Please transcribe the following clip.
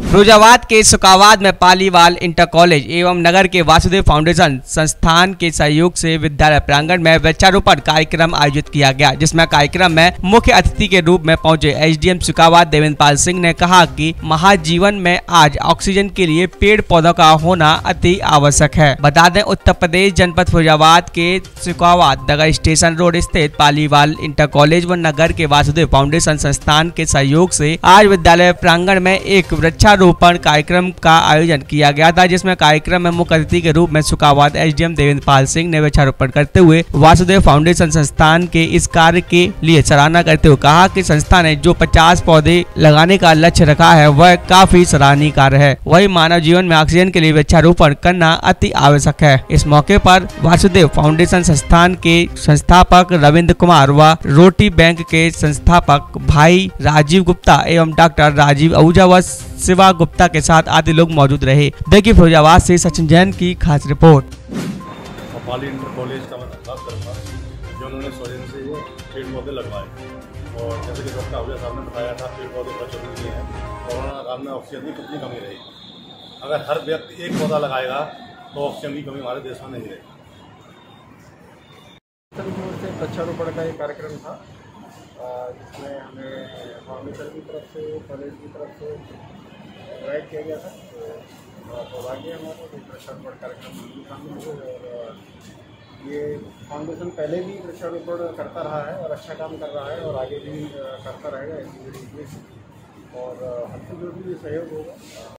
फिरोजाबाद के सुकावाद में Paliwal inter college एवं नगर के वासुदेव फाउंडेशन संस्थान के सहयोग से विद्यालय प्रांगण में वृक्षारोपण कार्यक्रम आयोजित किया गया, जिसमें कार्यक्रम में मुख्य अतिथि के रूप में पहुंचे एसडीएम सुकावाद देवेंद्र पाल सिंह ने कहा कि महाजीवन में आज ऑक्सीजन के लिए पेड़ पौधों का होना अति आवश्यक है। बता दें, उत्तर प्रदेश जनपद फिरोजाबाद के सुकावाद नगर स्टेशन रोड स्थित पालीवाल इंटर कॉलेज व नगर के वासुदेव फाउंडेशन संस्थान के सहयोग से आज विद्यालय प्रांगण में एक वृक्षारोपण कार्यक्रम का आयोजन किया गया था, जिसमें कार्यक्रम में मुख्य अतिथि के रूप में सुकावाद एसडीएम देवेंद्र पाल सिंह ने वृक्षारोपण करते हुए वासुदेव फाउंडेशन संस्थान के इस कार्य के लिए सराहना करते हुए कहा कि संस्था ने जो 50 पौधे लगाने का लक्ष्य रखा है वह काफी सराहनीय कार्य है। वही मानव जीवन में ऑक्सीजन के लिए वृक्षारोपण करना अति आवश्यक है। इस मौके पर वासुदेव फाउंडेशन संस्थान के संस्थापक रविंद्र कुमार व रोटी बैंक के संस्थापक भाई राजीव गुप्ता एवं डॉक्टर राजीव आहूजा व शिवा गुप्ता के साथ आदि लोग मौजूद रहे। देखिए फिरोजाबाद से सचिन जैन की खास रिपोर्ट। पाली इंटर कॉलेज का मैं धन्यवाद करूँगा जो उन्होंने स्वयं से ये पेड़ पौधे लगवाए, और जैसे कि डॉक्टर आहूजा साहब ने बताया था पेड़ पौधे बहुत जरूरी हैं। कोरोना काल में ऑक्सीजन की कितनी कमी रहेगी, अगर हर व्यक्ति एक पौधा लगाएगा तो ऑक्सीजन की कमी हमारे देश में नहीं रहेगी। वृक्षारोपण का एक कार्यक्रम था जिसमें हमें फाउंडेशन की तरफ से कॉलेज की तरफ से इन्वाइट किया गया था। तो बड़ा सौभाग्य हमारा वृक्षारोपण कार्यक्रम में शामिल हुए, और ये फाउंडेशन पहले भी वृक्षारोपण करता रहा है और अच्छा काम कर रहा है और आगे भी करता रहेगा ऐसी मेरी उम्मीद। और हमसे जो भी सहयोग होगा